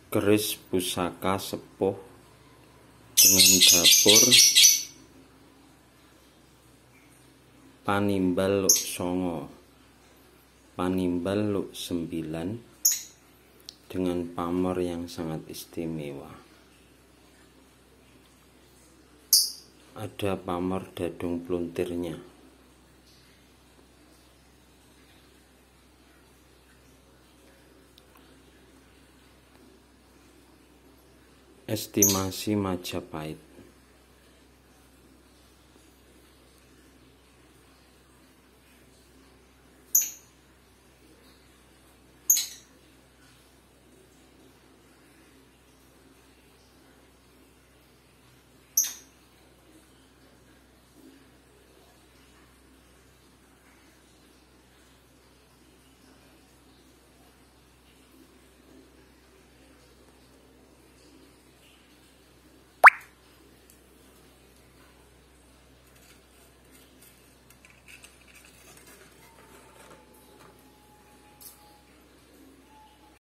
Keris pusaka sepuh dengan dapur Panimbal Luk Songo, Panimbal Luk 9 dengan pamor yang sangat istimewa. Ada pamor dadung pluntirnya. Estimasi Majapahit.